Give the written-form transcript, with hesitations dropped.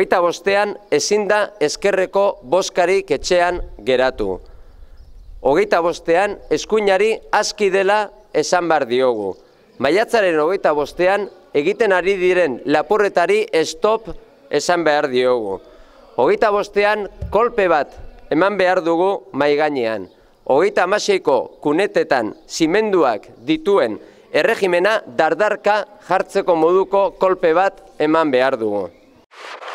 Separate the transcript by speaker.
Speaker 1: 25ean ezin da ezkerreko bozkarik etxean geratu. 25ean eskuinari aski dela esan behar diogu. Maiatzaren 25ean egiten ari diren lapurretari stop esan behar diogu. 25ean kolpe bat eman behar dugu mahai gainean. 36ko kunetetan zimenduak dituen erregimena dardarka jartzeko moduko kolpe bat eman behar dugu.